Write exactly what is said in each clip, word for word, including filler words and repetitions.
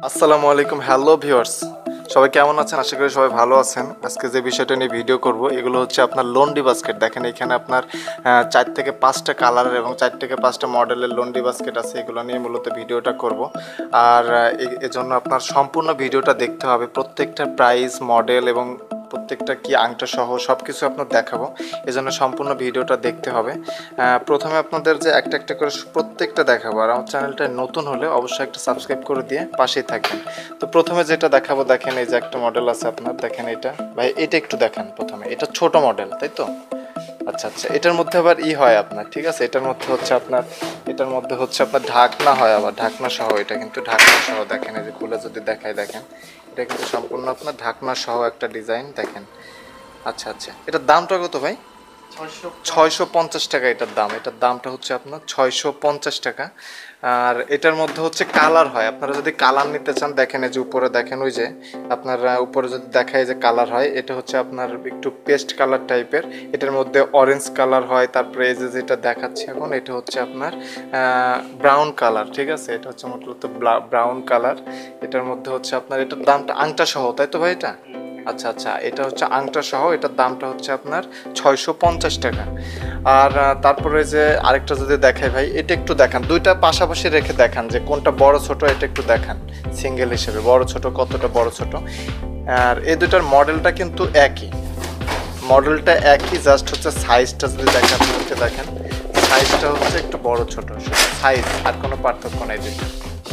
আসসালামু আলাইকুম, hello viewers, সবাই কেমন আছেন? আশা করি সবাই ভালো আছেন। আজকে যে বিষয়টা নিয়ে ভিডিও করব এগুলো হচ্ছে আপনার লন্ড্রি বাস্কেট। দেখেন এখানে আপনার চার থেকে পাঁচটা কালারের এবং চার থেকে পাঁচটা মডেলের লন্ড্রি বাস্কেট আছে। এগুলো নিয়ে মূলত ভিডিওটা করব। আর এজন্য আপনার সম্পূর্ণ ভিডিওটা দেখতে হবে। প্রত্যেকটা প্রাইস, মডেল এবং প্রত্যেকটা কি আংটা সহ সব কিছু আপনার দেখাবো। এজন্য সম্পূর্ণ ভিডিওটা দেখতে হবে। প্রথমে আপনাদের যে একটা একটা করে প্রত্যেকটা দেখাবো। আর আমার চ্যানেলটা নতুন হলে অবশ্যই একটা সাবস্ক্রাইব করে দিয়ে পাশেই থাকবেন। তো প্রথমে যেটা দেখাবো, দেখেন এই যে একটা মডেল আছে আপনার, দেখেন এটা ভাই, এটা একটু দেখেন। প্রথমে এটা ছোট মডেল, তাই তো? আচ্ছা আচ্ছা, এটার মধ্যে আবার ই হয় আপনার, ঠিক আছে? এটার মধ্যে হচ্ছে আপনার এটার মধ্যে হচ্ছে আপনার ঢাকনা হয়, আবার ঢাকনা সহ। এটা কিন্তু ঢাকনা সহ, দেখেন এই যে খুলে যদি দেখাই, দেখেন এটা কিন্তু সম্পূর্ণ আপনার ঢাকনা সহ একটা ডিজাইন, দেখেন। আচ্ছা আচ্ছা, এটার দামটা কত ভাই? ছয়শো পঞ্চাশ টাকা এটার দাম। এটার দামটা হচ্ছে আপনার ছয়শো পঞ্চাশ টাকা। আর এটার মধ্যে হচ্ছে কালার হয়। আপনারা যদি কালার নিতে চান, দেখেন এই যে উপরে, দেখেন ওই যে আপনার উপরে যদি দেখায় যে কালার হয়, এটা হচ্ছে আপনার একটু পেস্ট কালার টাইপের। এটার মধ্যে অরেঞ্জ কালার হয়। তারপরে এই যে যেটা দেখাচ্ছি এখন, এটা হচ্ছে আপনার ব্রাউন কালার, ঠিক আছে? এটা হচ্ছে মূলত ব্রাউন কালার। এটার মধ্যে হচ্ছে আপনার এটার দামটা আংটা সহ, তাই তো ভাই? এটা আচ্ছা আচ্ছা, এটা হচ্ছে আংটা সহ। এটার দামটা হচ্ছে আপনার ছয়শো পঞ্চাশ টাকা। আর তারপরে যে আরেকটা যদি দেখাই ভাই, এটা একটু দেখান, দুইটা পাশাপাশি রেখে দেখান যে কোনটা বড় ছোট, এটা একটু দেখান সিঙ্গেল হিসেবে, বড় ছোট কতটা বড় ছোট। আর এই দুটার মডেলটা কিন্তু একই, মডেলটা একই, জাস্ট হচ্ছে সাইজটা যদি দেখেন, হচ্ছে দেখেন সাইজটা হচ্ছে একটু বড় ছোট, সাইজ আর কোনো পার্থক্য নেই। দুটো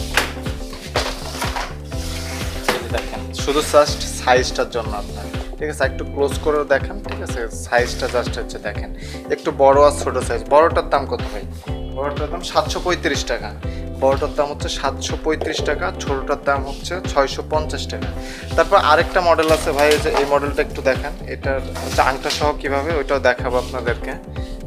দেখেন শুধু জাস্ট সাইজটার জন্য আপনার, ঠিক আছে? একটু ক্লোজ করে দেখেন, ঠিক আছে? সাইজটা জাস্ট হচ্ছে দেখেন একটু বড় আর ছোট সাইজ। বড়টার দাম কত ভাই? বড়টার দাম সাতশো পঁয়ত্রিশ টাকা। বড়টার দাম হচ্ছে সাতশো পঁয়ত্রিশ টাকা, ছোটটার দাম হচ্ছে ছয়শো পঞ্চাশ টাকা। তারপর আরেকটা মডেল আছে ভাই, যে এই মডেলটা একটু দেখেন। এটার হচ্ছে আংটা সহ কীভাবে, ওইটাও দেখাবো আপনাদেরকে।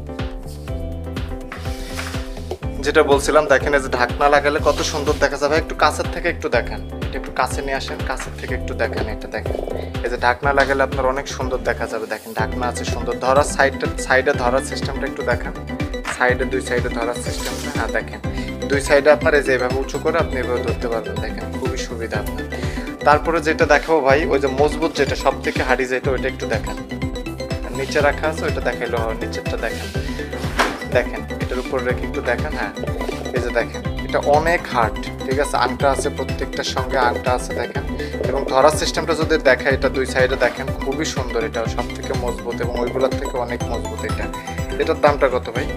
যেটা বলছিলাম, দেখেন এই যে ঢাকনা লাগালে কত সুন্দর দেখা যাবে। একটু কাছের থেকে একটু দেখেন, এটা একটু কাছে নিয়ে আসেন, কাছের থেকে একটু দেখেন। এটা দেখেন এই যে ঢাকনা লাগালে আপনার অনেক সুন্দর দেখা যাবে। দেখেন ঢাকনা আছে সুন্দর, ধরার সাইডটা, সাইডে ধরার সিস্টেমটা একটু দেখেন। সাইডে দুই সাইডে ধরার সিস্টেমটা, হ্যাঁ দেখেন দুই সাইডে আপনার এই যে এভাবে উঁচু করে আপনি এভাবে ধরতে পারবেন। দেখেন খুবই সুবিধা আপনার। তারপরে যেটা দেখাবো ভাই, ওই যে মজবুত যেটা সব থেকে হাড়ি যেটা, ওইটা একটু দেখেন। নিচে রাখা আছে, ওইটা দেখাইলেও হয়। নিচেরটা দেখেন, দেখেন এটার উপর রেখে একটু দেখেন। হ্যাঁ এই যে দেখেন, এটা অনেক হার্ড, ঠিক আছে? আংটা আছে, প্রত্যেকটার সঙ্গে আংটা আছে, দেখেন। এবং ধরার সিস্টেমটা যদি দেখা, এটা দুই সাইডে দেখেন খুবই সুন্দর। এটা সব থেকে মজবুত এবং ওইগুলোর থেকে অনেক মজবুত। এটা এটার দামটা কত ভাই?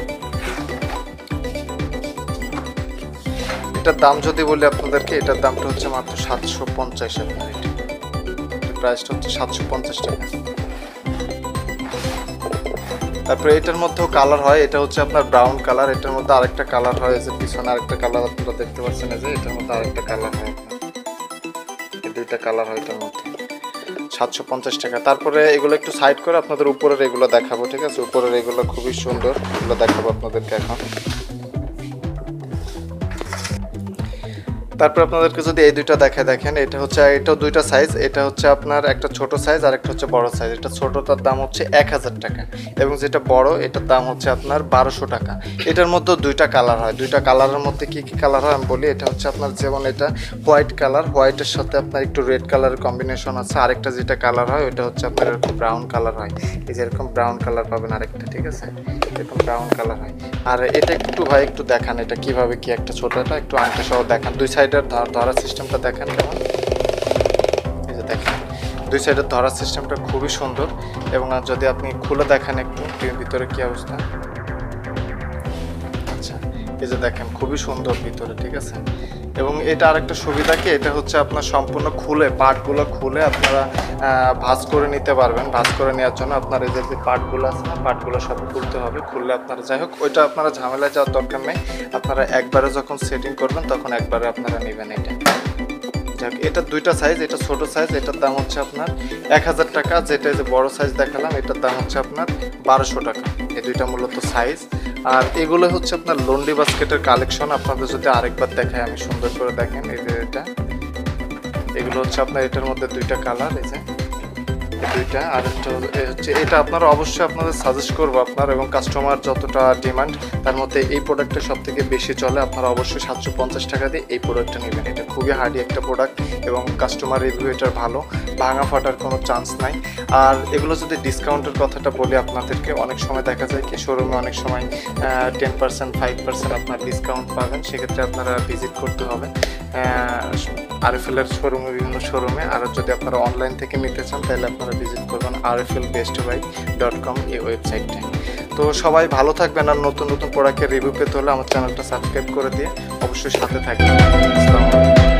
এটার দাম যদি বলি আপনাদেরকে, এটার দামটা হচ্ছে মাত্র সাতশো পঞ্চাশ। আপনার এটা প্রাইসটা হচ্ছে সাতশো পঞ্চাশ টাকা। তারপরে এটার মধ্যেও কালার হয়। এটা হচ্ছে আপনার ব্রাউন কালার। এটার মধ্যে আরেকটা কালার হয়, যে পিছনে আরেকটা কালার আপনারা দেখতে পাচ্ছেন, যে এটার মধ্যে আরেকটা কালার হয়। এই দুইটা কালার হয় এটার মধ্যে। সাতশো পঞ্চাশ টাকা। তারপরে এগুলো একটু সাইড করে আপনাদের উপরের এগুলো দেখাবো, ঠিক আছে? উপরের এগুলো খুবই সুন্দর, এগুলো দেখাবো আপনাদেরকে এখন। তারপর আপনাদেরকে যদি এই দুইটা দেখায়, দেখেন এটা হচ্ছে, এটাও দুইটা সাইজ। এটা হচ্ছে আপনার একটা ছোট সাইজ আর একটা হচ্ছে বড় সাইজ। এটা ছোটটার দাম হচ্ছে এক হাজার টাকা এবং যেটা বড় এটার দাম হচ্ছে আপনার বারোশো টাকা। এটার মধ্যে দুইটা কালার হয়। দুইটা কালারের মধ্যে কি কি কালার হয় আমি বলি। এটা হচ্ছে আপনার যেমন এটা হোয়াইট কালার, হোয়াইটের সাথে আপনার একটু রেড কালারের কম্বিনেশন আছে। আরেকটা যেটা কালার হয় ওটা হচ্ছে আপনার এরকম ব্রাউন কালার হয়। এই যে এরকম ব্রাউন কালার পাবেন আরেকটা, ঠিক আছে? এরকম ব্রাউন কালার হয়। আর এটা একটু ভাই একটু দেখান, এটা কিভাবে কি একটা ছোটটা একটু আংটা সহ দেখান। দুই সাইড ধরার সিস্টেমটা দেখেন কেমন। এই যে দেখেন দুই সাইডের ধরার সিস্টেমটা খুবই সুন্দর। এবং যদি আপনি খুলে দেখেন একটু ভিতরে কি অবস্থা। আচ্ছা এই যে দেখেন খুবই সুন্দর ভিতরে, ঠিক আছে? এবং এটা আরেকটা সুবিধা কি, এটা হচ্ছে আপনার সম্পূর্ণ খুলে, পার্টগুলো খুলে আপনারা ভাঁজ করে নিতে পারবেন। ভাঁজ করে নেওয়ার জন্য আপনার এই যে পার্টগুলো আছে না, পার্টগুলো সব খুলতে হবে। খুললে আপনারা, যাই হোক ওইটা আপনারা ঝামেলায় যাওয়ার দরকার নেই। আপনারা একবারে যখন সেটিং করবেন তখন একবারে আপনারা নেবেন এটা। যাক, এটা দুইটা সাইজ, এটা ছোট সাইজ, এটার দাম হচ্ছে আপনার এক হাজার টাকা। যেটা যে বড় সাইজ দেখালাম, এটার দাম হচ্ছে আপনার বারোশো টাকা। এই দুইটা মূলত সাইজ। আর এগুলো হচ্ছে আপনার লন্ড্রি বাস্কেটের কালেকশন। আপনাদের যদি আরেকবার দেখাই আমি সুন্দর করে, দেখেন এই যে এটা, এগুলো হচ্ছে আপনার এটার মধ্যে দুইটা কালার। এই যে দুইটা। আর একটা হচ্ছে এটা আপনারা অবশ্যই আপনাদের সাজেস্ট করবো আপনার এবং কাস্টমার যতটা ডিমান্ড তার মধ্যে এই প্রোডাক্টটা সব থেকে বেশি চলে। আপনারা অবশ্যই সাতশো পঞ্চাশ টাকা দিয়ে এই প্রোডাক্টটা নেবেন। এটা খুবই হার্ডি একটা প্রোডাক্ট এবং কাস্টমার রিভিউ এটার ভালো, ভাঙা ফাটার কোনো চান্স নাই। আর এগুলো যদি ডিসকাউন্টের কথাটা বলি আপনাদেরকে, অনেক সময় দেখা যায় কি শোরুমে অনেক সময় টেন পার্সেন্ট ফাইভ পার্সেন্ট আপনার ডিসকাউন্ট পাবেন, সেক্ষেত্রে আপনারা ভিজিট করতে হবে আরএফএলের শোরুমে, বিভিন্ন শোরুমে। আর যদি আপনারা অনলাইন থেকে নিতে চান তাহলে আপনারা ভিজিট করবেন RFL best buy dot com এই ওয়েবসাইটটা। তো সবাই ভালো থাকবেন, আর নতুন নতুন প্রোডাক্টের রিভিউ পেতে হলে আমার চ্যানেলটা সাবস্ক্রাইব করে দিয়ে অবশ্যই সাথে থাকবেন। আসসালামু আলাইকুম।